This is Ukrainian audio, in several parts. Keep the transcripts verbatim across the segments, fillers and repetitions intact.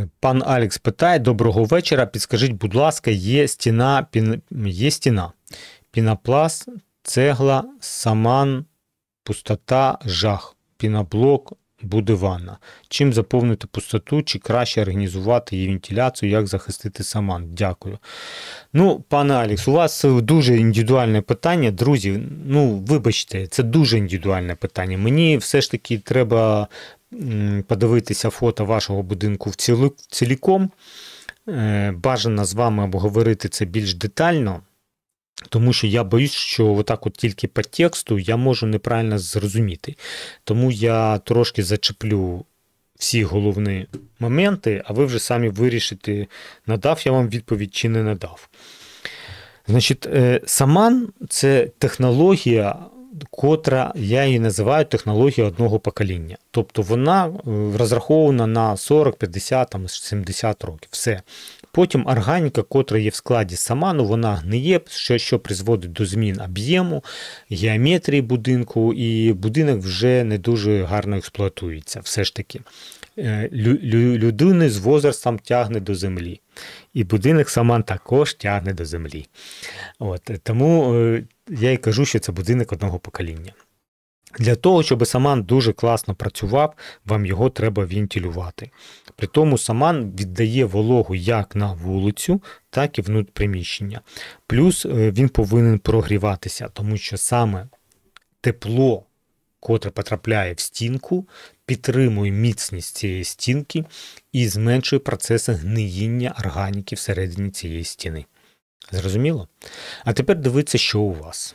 Пан Алекс питає: доброго вечора, підскажіть, будь ласка, є стіна, пін... є стіна, пінопласт, цегла, саман, пустота, жах, піноблок, буде ванна. Чим заповнити пустоту, чи краще організувати її вентиляцію, як захистити саман? Дякую. Ну, пане Алекс, у вас дуже індивідуальне питання. Друзі, ну, вибачте, це дуже індивідуальне питання. Мені все ж таки треба подивитися фото вашого будинку в ціліком. Бажано з вами обговорити це більш детально, тому що я боюсь, що отак от тільки по тексту я можу неправильно зрозуміти. Тому я трошки зачеплю всі головні моменти, а ви вже самі вирішите, надав я вам відповідь чи не надав. Значить, саман – це технологія, котра, я її називаю технологія одного покоління. Тобто вона розрахована на сорок, п'ятдесят, сімдесят років. Все. Потім органіка, котра є в складі саману, вона гниє, що, що призводить до змін об'єму, геометрії будинку, і будинок вже не дуже гарно експлуатується. Все ж таки. Лю, лю, людини з возрастом тягне до землі. І будинок саман також тягне до землі. От, тому я і кажу, що це будинок одного покоління. Для того, щоб саман дуже класно працював, вам його треба вентилювати. При тому саман віддає вологу як на вулицю, так і внутрі приміщення. Плюс він повинен прогріватися, тому що саме тепло, котре потрапляє в стінку, підтримує міцність цієї стінки і зменшує процеси гниїння органіки всередині цієї стіни. Зрозуміло? А тепер дивіться, що у вас.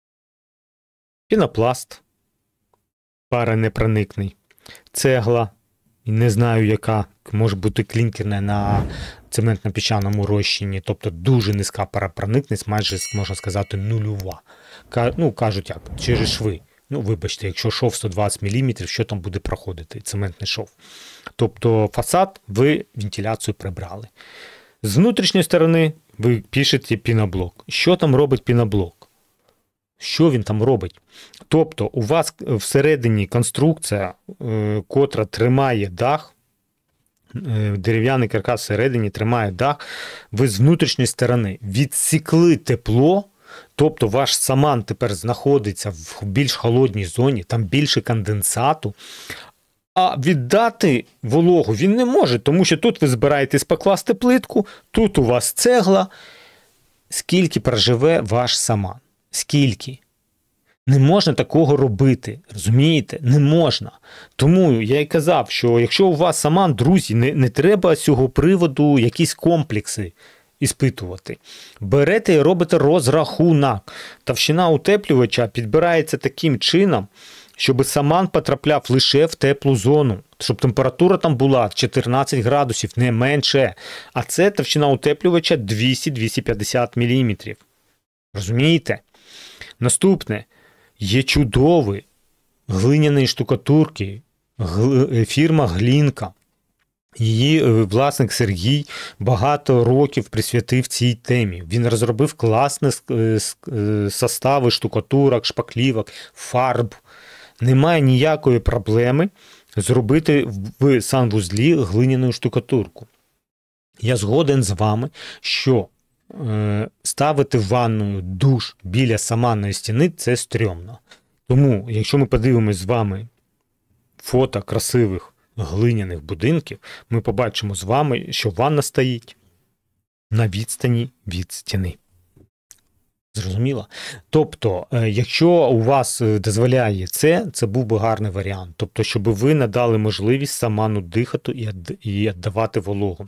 Пінопласт. Паронепроникний, цегла, не знаю яка, може бути клінкерна на цементно-піщаному розчині, тобто дуже низька паропроникність, майже, можна сказати, нульова. Ну, кажуть як, через шви. Ну, вибачте, якщо шов сто двадцять міліметрів, що там буде проходити? Цементний шов. Тобто фасад ви вентиляцію прибрали. З внутрішньої сторони ви пишете піноблок. Що там робить піноблок? Що він там робить? Тобто у вас всередині конструкція, котра тримає дах, дерев'яний каркас всередині тримає дах, ви з внутрішньої сторони відсікли тепло, тобто ваш саман тепер знаходиться в більш холодній зоні, там більше конденсату, а віддати вологу він не може, тому що тут ви збираєтесь покласти плитку, тут у вас цегла. Скільки проживе ваш саман? Скільки? Не можна такого робити, розумієте? Не можна. Тому я й казав, що якщо у вас саман, друзі, не, не треба з цього приводу якісь комплекси іспитувати. Берете і робите розрахунок. Товщина утеплювача підбирається таким чином, щоб саман потрапляв лише в теплу зону, щоб температура там була чотирнадцять градусів, не менше. А це товщина утеплювача двісті - двісті п'ятдесят міліметрів. Розумієте? Наступне. Є чудові глиняні штукатурки, фірма Глінка. Її власник Сергій багато років присвятив цій темі. Він розробив класні состави штукатурок, шпаклівок, фарб. Немає ніякої проблеми зробити в санвузлі глиняну штукатурку. Я згоден з вами, що ставити ванною душ біля саманної стіни – це стрьомно. Тому, якщо ми подивимось з вами фото красивих глиняних будинків, ми побачимо з вами, що ванна стоїть на відстані від стіни. Зрозуміло? Тобто, якщо у вас дозволяє це, це був би гарний варіант. Тобто, щоб ви надали можливість саману дихати і віддавати вологу.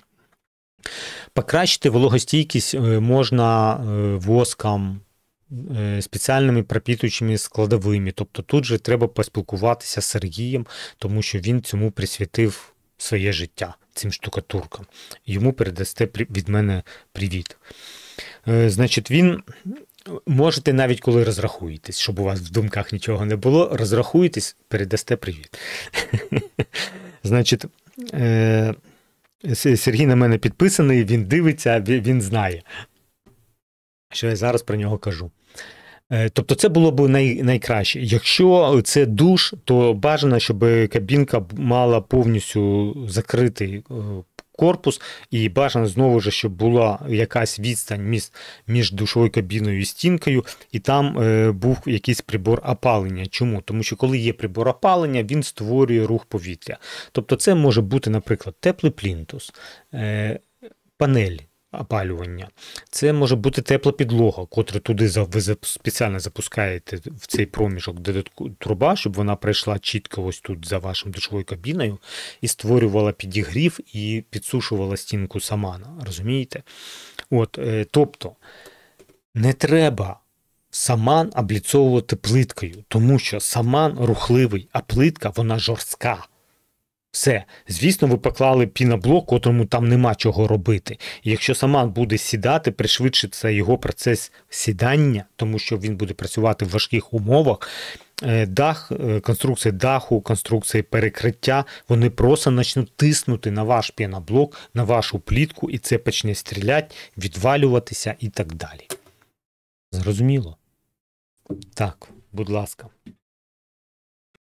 Покращити вологостійкість можна воском, спеціальними пропітуючими складовими. Тобто тут же треба поспілкуватися з Сергієм, тому що він цьому присвятив своє життя, цим штукатуркам. Йому передасте від мене привіт. Значить, він... Можете навіть коли розрахуєтесь, щоб у вас в думках нічого не було, розрахуєтесь, передасте привіт. Значить, Сергій на мене підписаний, він дивиться, він знає, що я зараз про нього кажу. Тобто це було б най, найкраще. Якщо це душ, то бажано, щоб кабінка мала повністю закритий корпус, і бажано знову ж, щоб була якась відстань між, між душовою кабіною і стінкою, і там е, був якийсь прибор опалення. Чому? Тому що коли є прибор опалення, він створює рух повітря. Тобто це може бути, наприклад, теплий плінтус, е, панель опалювання. Це може бути тепла підлога, котру туди ви спеціально запускаєте в цей проміжок додатку труба, щоб вона пройшла чітко ось тут за вашим душовою кабіною і створювала підігрів і підсушувала стінку самана. Розумієте? От, тобто не треба саман обліцовувати плиткою, тому що саман рухливий, а плитка вона жорстка. Все. Звісно, ви поклали піноблок, котрому там нема чого робити. І якщо саман буде сідати, пришвидшиться його процес сідання, тому що він буде працювати в важких умовах. Дах, конструкція даху, конструкція перекриття, вони просто почнуть тиснути на ваш піноблок, на вашу плітку, і це почне стріляти, відвалюватися і так далі. Зрозуміло? Так, будь ласка.